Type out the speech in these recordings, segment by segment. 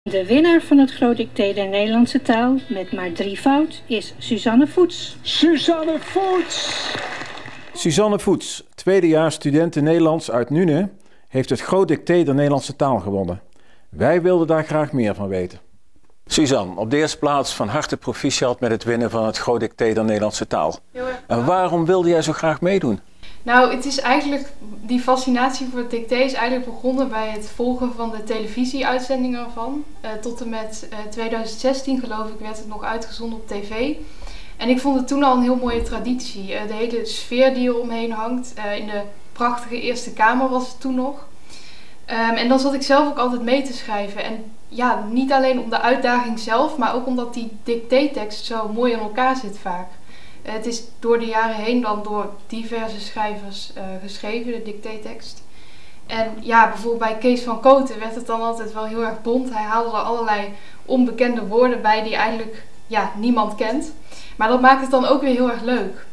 De winnaar van het Groot Dicté der Nederlandse taal met maar 3 fout is Suzanne Voets. Suzanne Voets! Suzanne Voets, tweedejaars student Nederlands uit Nune, heeft het Groot Dicté der Nederlandse taal gewonnen. Wij wilden daar graag meer van weten. Suzanne, op de eerste plaats van harte proficiat met het winnen van het Groot Dicté der Nederlandse taal. En waarom wilde jij zo graag meedoen? Nou, het is eigenlijk, die fascinatie voor het dicté is eigenlijk begonnen bij het volgen van de televisieuitzendingen ervan. Tot en met 2016 geloof ik werd het nog uitgezonden op tv. En ik vond het toen al een heel mooie traditie. De hele sfeer die er omheen hangt. In de prachtige Eerste Kamer was het toen nog. En dan zat ik zelf ook altijd mee te schrijven. En ja, niet alleen om de uitdaging zelf, maar ook omdat die dictétekst zo mooi in elkaar zit vaak. Het is door de jaren heen dan door diverse schrijvers geschreven, de dictétekst. En ja, bijvoorbeeld bij Kees van Kooten werd het dan altijd wel heel erg bont. Hij haalde er allerlei onbekende woorden bij die eigenlijk niemand kent. Maar dat maakt het dan ook weer heel erg leuk.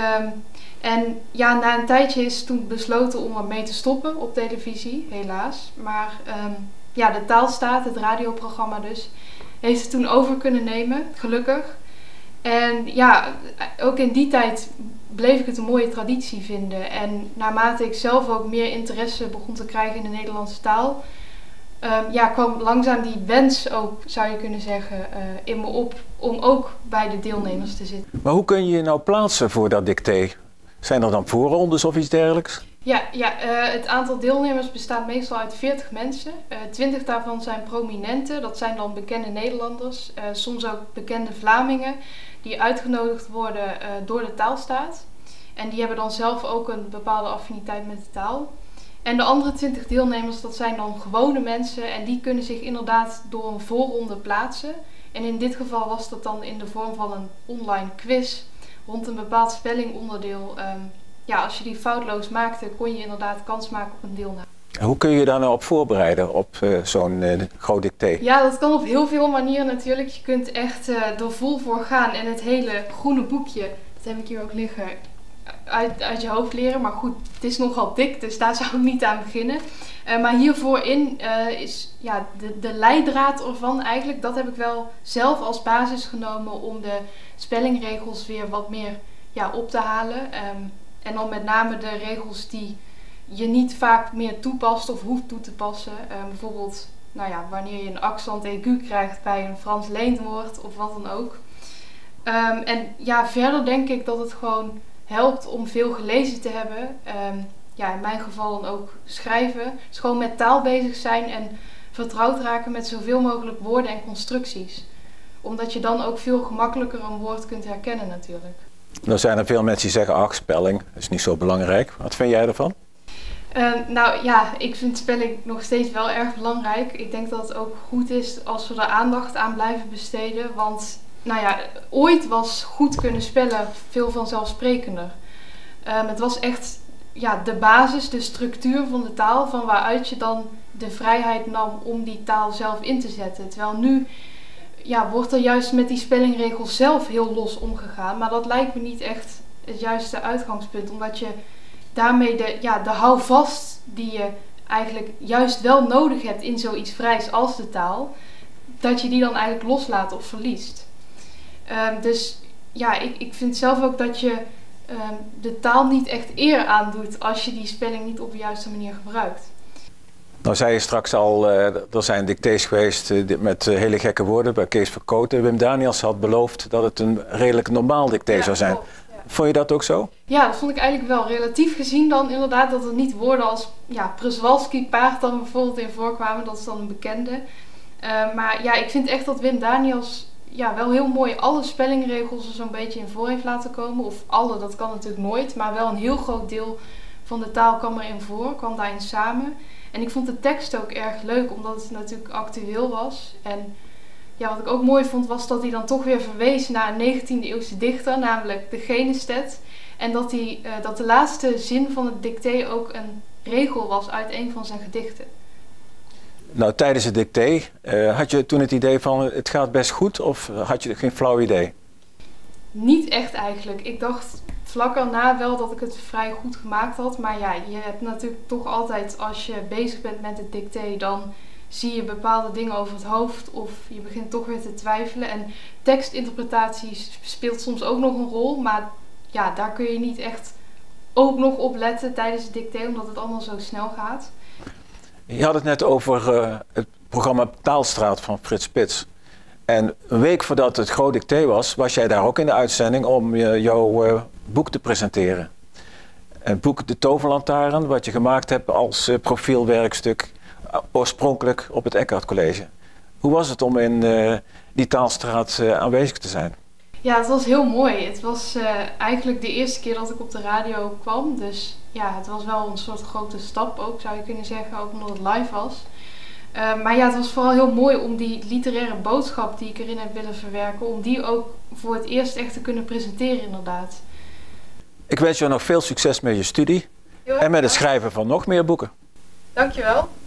En ja, na een tijdje is toen besloten om ermee te stoppen op televisie, helaas. Maar de Taalstaat, het radioprogramma dus, heeft het toen over kunnen nemen, gelukkig. En ja, ook in die tijd bleef ik het een mooie traditie vinden. En naarmate ik zelf ook meer interesse begon te krijgen in de Nederlandse taal, kwam langzaam die wens ook, zou je kunnen zeggen, in me op om ook bij de deelnemers te zitten. Maar hoe kun je je nou plaatsen voor dat dicté? Zijn er dan voorrondes of iets dergelijks? Het aantal deelnemers bestaat meestal uit 40 mensen. 20 daarvan zijn prominenten, dat zijn dan bekende Nederlanders, soms ook bekende Vlamingen, die uitgenodigd worden door de Taalstaat. En die hebben dan zelf ook een bepaalde affiniteit met de taal. En de andere 20 deelnemers, dat zijn dan gewone mensen en die kunnen zich inderdaad door een voorronde plaatsen. En in dit geval was dat dan in de vorm van een online quiz rond een bepaald spellingonderdeel. Als je die foutloos maakte, kon je inderdaad kans maken op een deelname. En hoe kun je je daar nou op voorbereiden, op zo'n groot dicté? Ja, dat kan op heel veel manieren natuurlijk. Je kunt echt er vol voor gaan en het hele groene boekje, dat heb ik hier ook liggen, uit je hoofd leren. Maar goed, het is nogal dik, dus daar zou ik niet aan beginnen. Maar hiervoorin is de leidraad ervan eigenlijk, dat heb ik wel zelf als basis genomen om de spellingregels weer wat meer op te halen. En dan met name de regels die je niet vaak meer toepast of hoeft toe te passen. Bijvoorbeeld wanneer je een accent aigu krijgt bij een Frans leenwoord of wat dan ook. Verder denk ik dat het gewoon helpt om veel gelezen te hebben. In mijn geval dan ook schrijven. Dus gewoon met taal bezig zijn en vertrouwd raken met zoveel mogelijk woorden en constructies. Omdat je dan ook veel gemakkelijker een woord kunt herkennen natuurlijk. Nou zijn er veel mensen die zeggen, ach, spelling is niet zo belangrijk. Wat vind jij ervan? Ik vind spelling nog steeds wel erg belangrijk. Ik denk dat het ook goed is als we er aandacht aan blijven besteden. Want ooit was goed kunnen spellen veel vanzelfsprekender. Het was echt de basis, de structuur van de taal, van waaruit je dan de vrijheid nam om die taal zelf in te zetten. Terwijl nu wordt er juist met die spellingregels zelf heel los omgegaan. Maar dat lijkt me niet echt het juiste uitgangspunt. Omdat je daarmee de houvast die je eigenlijk juist wel nodig hebt in zoiets vrijs als de taal, dat je die dan eigenlijk loslaat of verliest. Ik vind zelf ook dat je de taal niet echt eer aandoet als je die spelling niet op de juiste manier gebruikt. Nou zei je straks al, er zijn dictées geweest met hele gekke woorden bij Kees van Kooten. Wim Daniels had beloofd dat het een redelijk normaal dicté zou zijn. Klopt, ja. Vond je dat ook zo? Ja, dat vond ik eigenlijk wel. Relatief gezien dan inderdaad dat er niet woorden als Przewalski paard dan bijvoorbeeld in voorkwamen. Dat is dan een bekende. Ik vind echt dat Wim Daniels wel heel mooi alle spellingregels er zo'n beetje in voor heeft laten komen. Of alle, dat kan natuurlijk nooit. Maar wel een heel groot deel van de taal kwam erin voor, kwam daarin samen. En ik vond de tekst ook erg leuk, omdat het natuurlijk actueel was. En wat ik ook mooi vond, was dat hij dan toch weer verwees naar een 19e eeuwse dichter, namelijk de Genestet. En dat de laatste zin van het dicté ook een regel was uit een van zijn gedichten. Nou, tijdens het dicté, had je toen het idee van het gaat best goed of had je geen flauw idee? Niet echt eigenlijk. Ik dacht vlak erna wel dat ik het vrij goed gemaakt had. Maar je hebt natuurlijk toch altijd, als je bezig bent met het dicté, dan zie je bepaalde dingen over het hoofd of je begint toch weer te twijfelen. En tekstinterpretatie speelt soms ook nog een rol, maar ja, daar kun je niet echt ook nog op letten tijdens het dicté, omdat het allemaal zo snel gaat. Je had het net over het programma Taalstraat van Frits Spits. En een week voordat het groot dicté was jij daar ook in de uitzending om jouw boek te presenteren. Het boek De Toverlantaarn, wat je gemaakt hebt als profielwerkstuk, oorspronkelijk op het Eckhart College. Hoe was het om in die Taalstraat aanwezig te zijn? Ja, het was heel mooi. Het was eigenlijk de eerste keer dat ik op de radio kwam. Dus ja, het was wel een soort grote stap ook, zou je kunnen zeggen, ook omdat het live was. Maar ja, het was vooral heel mooi om die literaire boodschap die ik erin heb willen verwerken, om die ook voor het eerst echt te kunnen presenteren inderdaad. Ik wens je nog veel succes met je studie en met het schrijven van nog meer boeken. Dankjewel.